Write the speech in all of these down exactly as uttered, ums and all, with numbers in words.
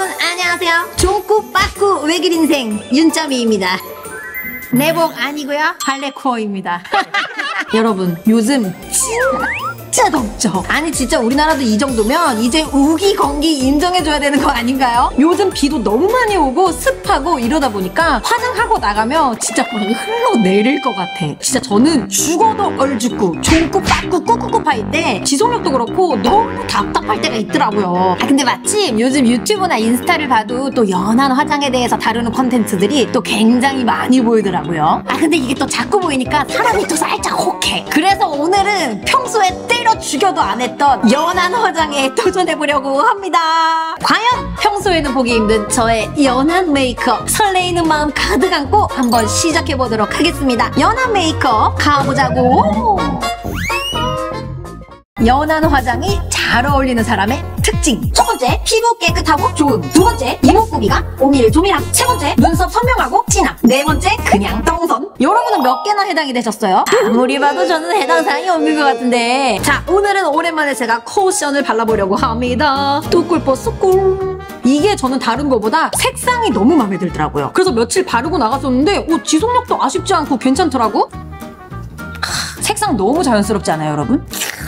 여러분 안녕하세요. 종꾸 빠꾸 외길 인생 윤점이입니다. 내복 아니고요, 발레코어입니다. 여러분 요즘 진짜 덥죠? 아니 진짜 우리나라도 이 정도면 이제 우기 건기 인정해줘야 되는 거 아닌가요? 요즘 비도 너무 많이 오고 습하고 이러다 보니까 화장하고 나가면 진짜 막 흘러내릴 것 같아. 진짜 저는 죽어도 얼죽고 종꾸 빠꾸 꾸꾸꾸 파일 때 지속력도 그렇고 너무 답답할 때가 있더라고요. 아 근데 마침 요즘 유튜브나 인스타를 봐도 또 연한 화장에 대해서 다루는 콘텐츠들이 또 굉장히 많이 보이더라고요. 아 근데 이게 또 자꾸 보이니까 사람이 또 살짝 혹해. 그래서 오늘은 평소에 때려 죽여도 안 했던 연한 화장에 도전해보려고 합니다. 과연 평소에는 보기 힘든 저의 연한 메이크업 설레이는 마음 가득 안고 한번 시작해보도록 하겠습니다. 연한 메이크업 가보자고. 연한 화장이 잘 어울리는 사람의 특징. 첫 번째, 피부 깨끗하고 좋음. 두 번째, 이목구비가 오밀조밀함. 세 번째, 눈썹 선명하고 진함. 네 번째, 그냥 똥선. 여러분은 몇 개나 해당이 되셨어요? 아무리 봐도 저는 해당 사항이 없는 것 같은데. 자, 오늘은 오랜만에 제가 쿠션을 발라보려고 합니다. 뚜꿀뽀 쑥꿀. 이게 저는 다른 거보다 색상이 너무 마음에 들더라고요. 그래서 며칠 바르고 나갔었는데 어, 지속력도 아쉽지 않고 괜찮더라고. 하, 색상 너무 자연스럽지 않아요, 여러분?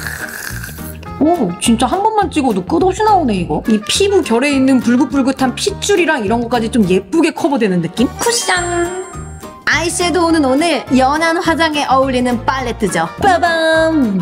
오 진짜 한 번만 찍어도 끝없이 나오네 이거. 이 피부 결에 있는 불긋불긋한 핏줄이랑 이런 것까지 좀 예쁘게 커버되는 느낌? 쿠션! 아이섀도우는 오늘 연한 화장에 어울리는 팔레트죠. 빠밤!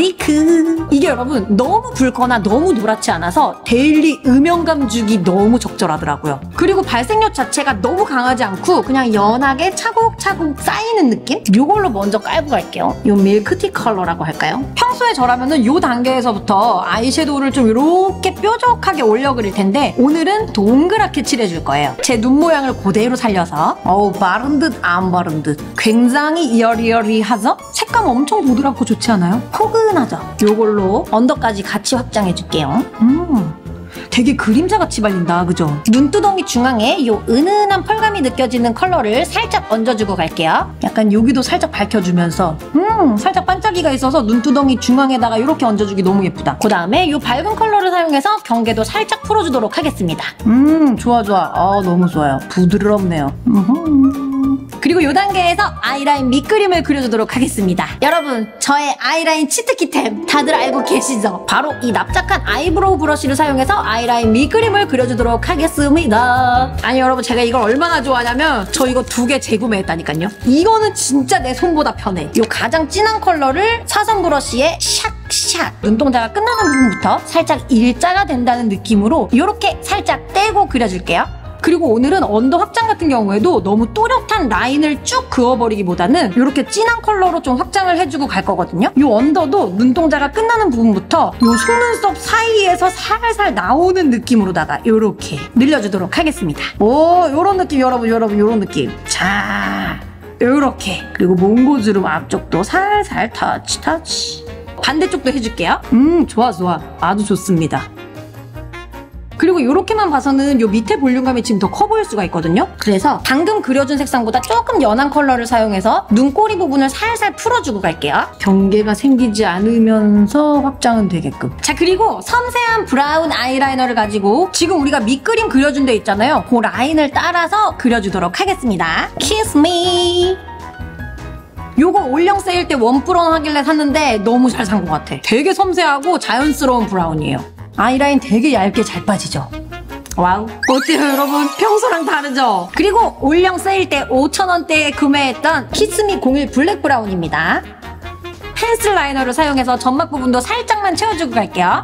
데이지크! 이게 여러분 너무 붉거나 너무 노랗지 않아서 데일리 음영감 주기 너무 적절하더라고요. 그리고 발색력 자체가 너무 강하지 않고 그냥 연하게 차곡차곡 쌓이는 느낌? 이걸로 먼저 깔고 갈게요. 이 밀크티 컬러라고 할까요? 평소에 저라면은 이 단계에서부터 아이섀도우를 좀 이렇게 뾰족하게 올려 그릴 텐데 오늘은 동그랗게 칠해줄 거예요. 제 눈 모양을 그대로 살려서 어우 바른 듯 안 바른 듯 굉장히 여리여리하죠? 색감 엄청 부드럽고 좋지 않아요? 포근하죠? 요걸로 언더까지 같이 확장해줄게요. 음, 되게 그림자같이 발린다, 그죠? 눈두덩이 중앙에 요 은은한 펄감이 느껴지는 컬러를 살짝 얹어주고 갈게요. 약간 여기도 살짝 밝혀주면서 음, 살짝 반짝이가 있어서 눈두덩이 중앙에다가 이렇게 얹어주기 너무 예쁘다. 그 다음에 요 밝은 컬러를 사용해서 경계도 살짝 풀어주도록 하겠습니다. 음, 좋아 좋아. 아, 너무 좋아요. 부드럽네요. 음흠. 그리고 이 단계에서 아이라인 밑그림을 그려주도록 하겠습니다. 여러분 저의 아이라인 치트키템 다들 알고 계시죠? 바로 이 납작한 아이브로우 브러쉬를 사용해서 아이라인 밑그림을 그려주도록 하겠습니다. 아니 여러분 제가 이걸 얼마나 좋아하냐면 저 이거 두 개 재구매했다니까요. 이거는 진짜 내 손보다 편해. 이 가장 진한 컬러를 사선 브러쉬에 샥샥 눈동자가 끝나는 부분부터 살짝 일자가 된다는 느낌으로 이렇게 살짝 떼고 그려줄게요. 그리고 오늘은 언더 확장 같은 경우에도 너무 또렷한 라인을 쭉 그어버리기보다는 이렇게 진한 컬러로 좀 확장을 해주고 갈 거거든요. 이 언더도 눈동자가 끝나는 부분부터 이 속눈썹 사이에서 살살 나오는 느낌으로다가 이렇게 늘려주도록 하겠습니다. 오, 요런 느낌 여러분, 여러분 요런 느낌. 자, 요렇게. 그리고 몽고주름 앞쪽도 살살 터치 터치. 반대쪽도 해줄게요. 음, 좋아 좋아. 아주 좋습니다. 그리고 이렇게만 봐서는 요 밑에 볼륨감이 지금 더 커 보일 수가 있거든요. 그래서 방금 그려준 색상보다 조금 연한 컬러를 사용해서 눈꼬리 부분을 살살 풀어주고 갈게요. 경계가 생기지 않으면서 확장은 되게끔. 자, 그리고 섬세한 브라운 아이라이너를 가지고 지금 우리가 밑그림 그려준 데 있잖아요. 그 라인을 따라서 그려주도록 하겠습니다. Kiss me. 요거 올영 세일 때 원뿔원 하길래 샀는데 너무 잘 산 것 같아. 되게 섬세하고 자연스러운 브라운이에요. 아이라인 되게 얇게 잘 빠지죠? 와우. 어때요 여러분? 평소랑 다르죠? 그리고 올영 세일 때 오천 원대에 구매했던 키스미 공일 블랙 브라운입니다. 펜슬 라이너를 사용해서 점막 부분도 살짝만 채워주고 갈게요.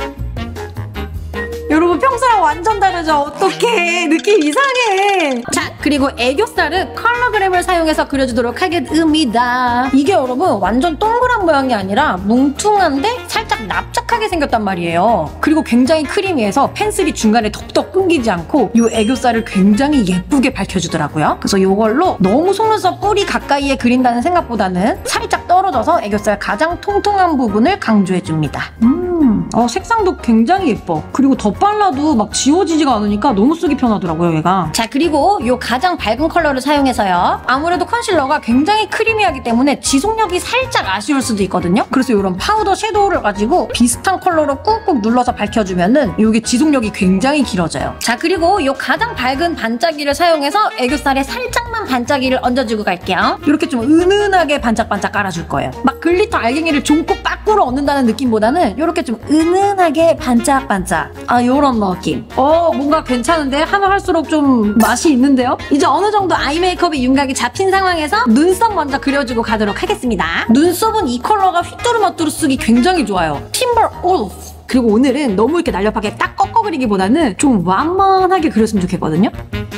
여러분 평소랑 완전 다르죠? 어떡해. 느낌 이상해. 자, 그리고 애교살은 컬러그램을 사용해서 그려주도록 하겠습니다. 이게 여러분 완전 동그란 모양이 아니라 뭉퉁한데 살짝 납작하게 생겼단 말이에요. 그리고 굉장히 크리미해서 펜슬이 중간에 덕덕 끊기지 않고 이 애교살을 굉장히 예쁘게 밝혀주더라고요. 그래서 이걸로 너무 속눈썹 뿌리 가까이에 그린다는 생각보다는 살짝 떨어져서 애교살 가장 통통한 부분을 강조해줍니다. 음, 어, 색상도 굉장히 예뻐. 그리고 더 발라도 막 지워지지가 않으니까 너무 쓰기 편하더라고요, 얘가. 자, 그리고 이 가장 밝은 컬러를 사용해서요. 아무래도 컨실러가 굉장히 크리미하기 때문에 지속력이 살짝 아쉬울 수도 있거든요. 그래서 이런 파우더 섀도우를 있어가지고 비슷한 컬러로 꾹꾹 눌러서 밝혀주면은 이게 지속력이 굉장히 길어져요. 자, 그리고 이 가장 밝은 반짝이를 사용해서 애교살에 살짝만 반짝이를 얹어주고 갈게요. 이렇게 좀 은은하게 반짝반짝 깔아줄 거예요. 막 글리터 알갱이를 종고 빠꾸로 얻는다는 느낌보다는 이렇게 좀 은은하게 반짝반짝, 아, 요런 느낌. 어, 뭔가 괜찮은데? 하면 할수록 좀 맛이 있는데요? 이제 어느 정도 아이 메이크업의 윤곽이 잡힌 상황에서 눈썹 먼저 그려주고 가도록 하겠습니다. 눈썹은 이 컬러가 휘뚜루마뚜루 쓰기 굉장히 좋아요. 팀버 올프. 그리고 오늘은 너무 이렇게 날렵하게 딱 꺾어 그리기보다는 좀 완만하게 그렸으면 좋겠거든요?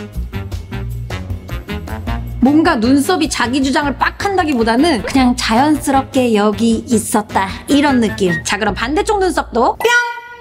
뭔가 눈썹이 자기 주장을 빡 한다기보다는 그냥 자연스럽게 여기 있었다, 이런 느낌. 자, 그럼 반대쪽 눈썹도 뿅!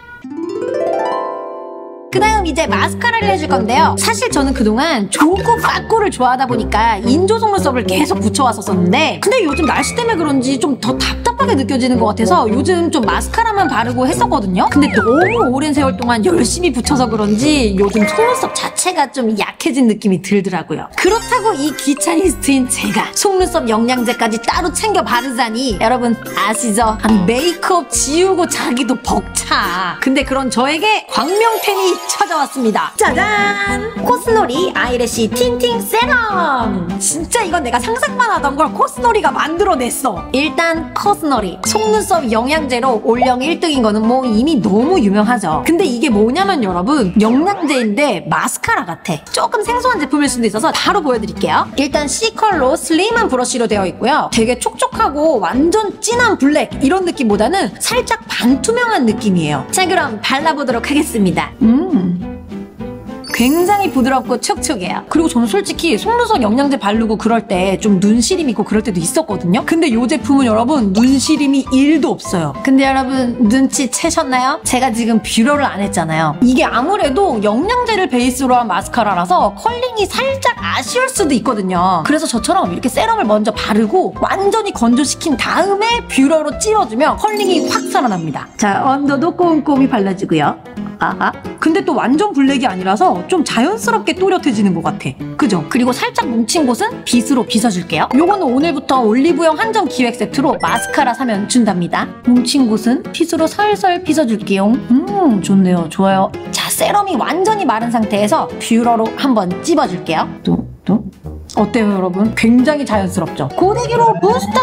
그 다음 이제 마스카라를 해줄 건데요. 사실 저는 그동안 조구 빠꾸를 좋아하다 보니까 인조 속눈썹을 계속 붙여왔었었는데, 근데 요즘 날씨 때문에 그런지 좀 더 답답하게 느껴지는 것 같아서 요즘 좀 마스카라만 바르고 했었거든요. 근데 너무 오랜 세월 동안 열심히 붙여서 그런지 요즘 속눈썹 자체가 좀 약해진 느낌이 들더라고요. 그렇다고 이 귀차니스트인 제가 속눈썹 영양제까지 따로 챙겨 바르자니 여러분 아시죠? 아니 메이크업 지우고 자기도 벅차. 근데 그런 저에게 광명템이 찾아왔습니다. 짜잔! 코스놀이 아이래쉬 틴팅 세럼! 진짜 이건 내가 상상만 하던 걸 코스놀이가 만들어냈어. 일단 코스놀이 속눈썹 영양제로 올영 일 등인 거는 뭐 이미 너무 유명하죠. 근데 이게 뭐냐면 여러분, 영양제인데 마스카라 같아. 조금 생소한 제품일 수도 있어서 바로 보여드릴게요. 일단 C컬로 슬림한 브러쉬로 되어 있고요. 되게 촉촉하고 완전 진한 블랙 이런 느낌보다는 살짝 반투명한 느낌이에요. 자, 그럼 발라보도록 하겠습니다. 음. 굉장히 부드럽고 촉촉해요. 그리고 저는 솔직히 속눈썹 영양제 바르고 그럴 때 좀 눈시림 있고 그럴 때도 있었거든요. 근데 이 제품은 여러분 눈시림이 일도 없어요. 근데 여러분 눈치채셨나요? 제가 지금 뷰러를 안 했잖아요. 이게 아무래도 영양제를 베이스로 한 마스카라라서 컬링이 살짝 아쉬울 수도 있거든요. 그래서 저처럼 이렇게 세럼을 먼저 바르고 완전히 건조시킨 다음에 뷰러로 찌워주면 컬링이 확 살아납니다. 자, 언더도 꼼꼼히 발라주고요. 아하. 근데 또 완전 블랙이 아니라서 좀 자연스럽게 또렷해지는 것 같아. 그죠? 그리고 살짝 뭉친 곳은 빗으로 빗어줄게요. 요거는 오늘부터 올리브영 한정 기획 세트로 마스카라 사면 준답니다. 뭉친 곳은 빗으로 살살 빗어줄게요. 음, 좋네요. 좋아요. 자, 세럼이 완전히 마른 상태에서 뷰러로 한번 찝어줄게요. 또, 또. 어때요, 여러분? 굉장히 자연스럽죠? 고데기로 부스터!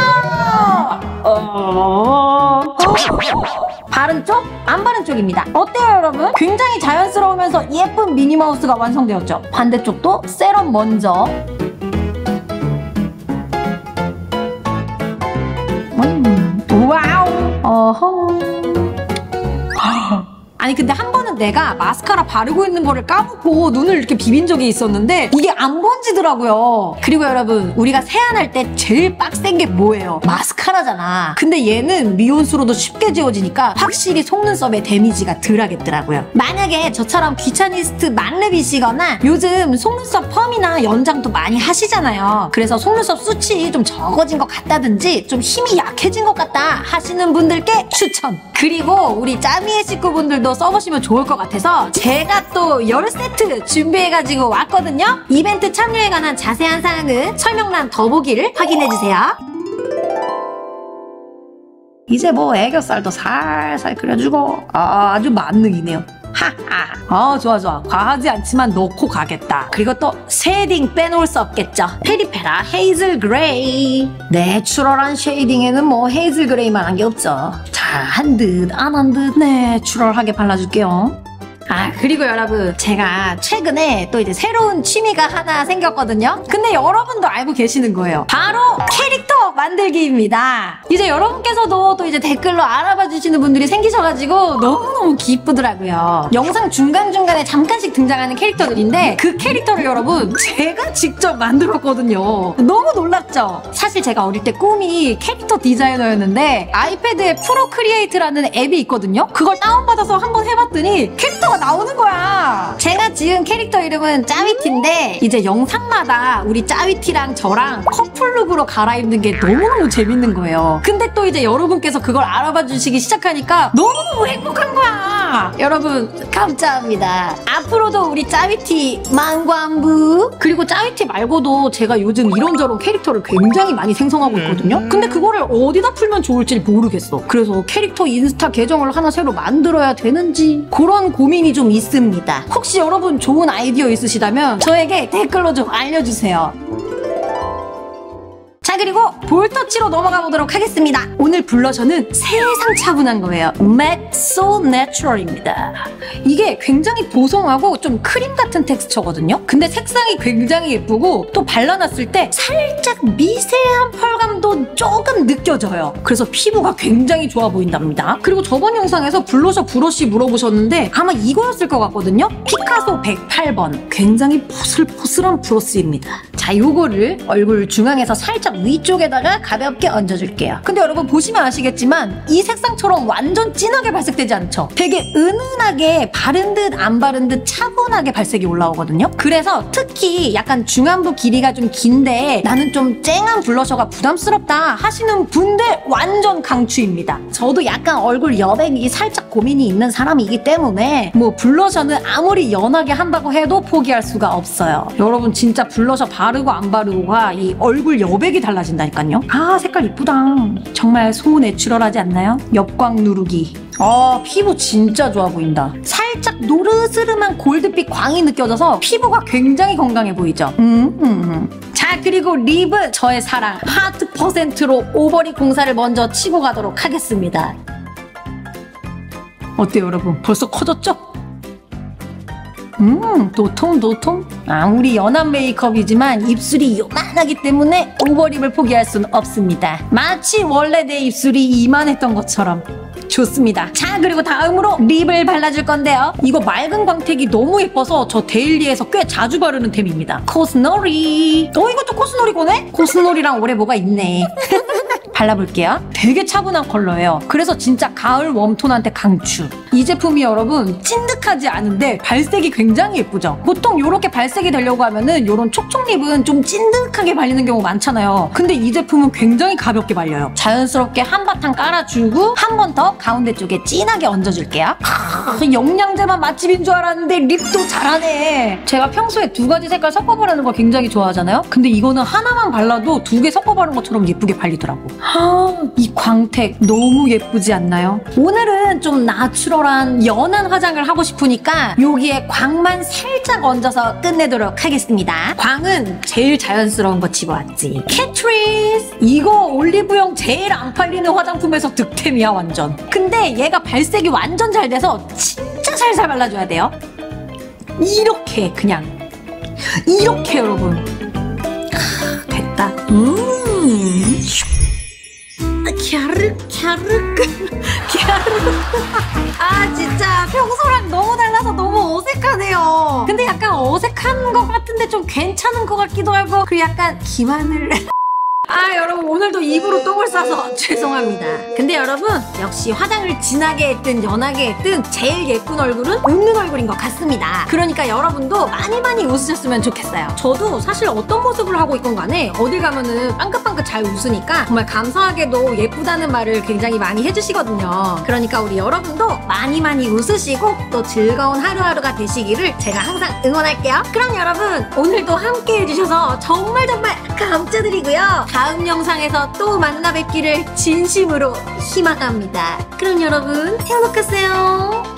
어... 바른 쪽, 안 바른 쪽입니다. 어때요, 여러분? 굉장히 자연스러우면서 예쁜 미니마우스가 완성되었죠? 반대쪽도 세럼 먼저. 음, 와우! 어허. 아니 근데 한 번은 내가 마스카라 바르고 있는 거를 까먹고 눈을 이렇게 비빈 적이 있었는데 이게 안 번지더라고요. 그리고 여러분, 우리가 세안할 때 제일 빡센 게 뭐예요? 마스카라잖아. 근데 얘는 미온수로도 쉽게 지워지니까 확실히 속눈썹에 데미지가 덜 하겠더라고요. 만약에 저처럼 귀차니스트 만렙이시거나 요즘 속눈썹 펌이나 연장도 많이 하시잖아요. 그래서 속눈썹 숱이 좀 적어진 것 같다든지 좀 힘이 약해진 것 같다 하시는 분들께 추천! 그리고 우리 짜미의 식구분들도 써보시면 좋을 것 같아서 제가 또 열 세트 준비해가지고 왔거든요. 이벤트 참여에 관한 자세한 사항은 설명란 더보기를 확인해주세요. 이제 뭐 애교살도 살살 그려주고 아, 아주 만능이네요. 하하. 어, 좋아 좋아. 과하지 않지만 넣고 가겠다. 그리고 또 쉐이딩 빼놓을 수 없겠죠. 페리페라 헤이즐 그레이. 내추럴한 쉐이딩에는 뭐 헤이즐 그레이만한 게 없죠. 자, 한 듯 안 한 듯 내추럴하게 발라줄게요. 아, 그리고 여러분, 제가 최근에 또 이제 새로운 취미가 하나 생겼거든요. 근데 여러분도 알고 계시는 거예요. 바로 캐릭터 만들기입니다. 이제 여러분께서도 또 이제 댓글로 알아봐 주시는 분들이 생기셔가지고 너무너무 기쁘더라고요. 영상 중간중간에 잠깐씩 등장하는 캐릭터들인데 그 캐릭터를 여러분 제가 직접 만들었거든요. 너무 놀랍죠? 사실 제가 어릴 때 꿈이 캐릭터 디자이너였는데 아이패드에 프로크리에이트라는 앱이 있거든요. 그걸 다운받아서 한번 해봤더니 캐릭터가 피부가 나오는 거야. 제가 지은 캐릭터 이름은 짜위티인데 이제 영상마다 우리 짜위티랑 저랑 커플룩으로 갈아입는 게 너무너무 재밌는 거예요. 근데 또 이제 여러분께서 그걸 알아봐 주시기 시작하니까 너무너무 행복한 거야. 여러분 감사합니다. 앞으로도 우리 짜위티 만관부. 그리고 짜위티 말고도 제가 요즘 이런저런 캐릭터를 굉장히 많이 생성하고 있거든요. 근데 그거를 어디다 풀면 좋을지 모르겠어. 그래서 캐릭터 인스타 계정을 하나 새로 만들어야 되는지 그런 고민이 좀 있습니다. 혹시 여러분 좋은 아이디어 있으시다면 저에게 댓글로 좀 알려주세요. 자, 그리고 볼터치로 넘어가 보도록 하겠습니다. 오늘 블러셔는 세상 차분한 거예요. 맥 So Natural입니다. 이게 굉장히 보송하고 좀 크림 같은 텍스처거든요. 근데 색상이 굉장히 예쁘고 또 발라놨을 때 살짝 미세한 펄감도 조금 느껴져요. 그래서 피부가 굉장히 좋아 보인답니다. 그리고 저번 영상에서 블러셔 브러쉬 물어보셨는데 아마 이거였을 것 같거든요. 피카소 백팔 번. 굉장히 포슬포슬한 브러쉬입니다. 자, 요거를 얼굴 중앙에서 살짝 위쪽에다가 가볍게 얹어줄게요. 근데 여러분 보시면 아시겠지만 이 색상처럼 완전 진하게 발색되지 않죠? 되게 은은하게 바른 듯 안 바른 듯 차분하게 발색이 올라오거든요. 그래서 특히 약간 중안부 길이가 좀 긴데 나는 좀 쨍한 블러셔가 부담스럽다 하시는 분들 완전 강추입니다. 저도 약간 얼굴 여백이 살짝 고민이 있는 사람이기 때문에 뭐 블러셔는 아무리 연하게 한다고 해도 포기할 수가 없어요. 여러분 진짜 블러셔 바르고 안 바르고가 이 얼굴 여백이 달라진다니까요. 아, 색깔 이쁘다. 정말 소 내추럴하지 않나요? 옆광 누르기. 아, 피부 진짜 좋아 보인다. 살짝 노르스름한 골드빛 광이 느껴져서 피부가 굉장히 건강해 보이죠? 음, 음, 음. 자, 그리고 립은 저의 사랑 하트 퍼센트로 오버립 공사를 먼저 치고 가도록 하겠습니다. 어때요, 여러분? 벌써 커졌죠? 음, 도톰 도톰. 아무리 연한 메이크업이지만 입술이 요만하기 때문에 오버립을 포기할 수는 없습니다. 마치 원래 내 입술이 이만했던 것처럼 좋습니다. 자, 그리고 다음으로 립을 발라줄 건데요. 이거 맑은 광택이 너무 예뻐서 저 데일리에서 꽤 자주 바르는 템입니다. 코스놀이. 어, 이것도 코스놀이 거네? 코스놀이랑 올해 뭐가 있네. 발라볼게요. 되게 차분한 컬러예요. 그래서 진짜 가을 웜톤한테 강추. 이 제품이 여러분 찐득하지 않은데 발색이 굉장히 예쁘죠? 보통 이렇게 발색이 되려고 하면은 이런 촉촉립은 좀 찐득하게 발리는 경우 많잖아요. 근데 이 제품은 굉장히 가볍게 발려요. 자연스럽게 한바탕 깔아주고 한 번 더 가운데 쪽에 진하게 얹어줄게요. 아, 영양제만 맛집인 줄 알았는데 립도 잘하네. 제가 평소에 두 가지 색깔 섞어 바르는 걸 굉장히 좋아하잖아요. 근데 이거는 하나만 발라도 두 개 섞어 바른 것처럼 예쁘게 발리더라고. 아, 이 광택 너무 예쁘지 않나요? 오늘은 좀 나추럴한 연한 화장을 하고 싶으니까 여기에 광만 살짝 얹어서 끝내도록 하겠습니다. 광은 제일 자연스러운 거 집어왔지. 캐트리스! 이거 올리브영 제일 안 팔리는 화장품에서 득템이야 완전. 근데 얘가 발색이 완전 잘 돼서 진짜 살살 발라줘야 돼요. 이렇게 그냥 이렇게 여러분. 아, 됐다. 음. 갸르 갸르 갸르. 아, 진짜 평소랑 너무 달라서 너무 어색하네요. 근데 약간 어색한 것 같은데 좀 괜찮은 것 같기도 하고, 그리고 약간 기만을 아, 여러분 오늘도 입으로 똥을 싸서 죄송합니다. 근데 여러분 역시 화장을 진하게 했든 연하게 했든 제일 예쁜 얼굴은 웃는 얼굴인 것 같습니다. 그러니까 여러분도 많이 많이 웃으셨으면 좋겠어요. 저도 사실 어떤 모습을 하고 있건 간에 어딜 가면은 빵긋빵긋 잘 웃으니까 정말 감사하게도 예쁘다는 말을 굉장히 많이 해주시거든요. 그러니까 우리 여러분도 많이 많이 웃으시고 또 즐거운 하루하루가 되시기를 제가 항상 응원할게요. 그럼 여러분 오늘도 함께 해주셔서 정말 정말 감사드리고요. 다음 영상에서 또 만나 뵙기를 진심으로 희망합니다. 그럼 여러분 행복하세요.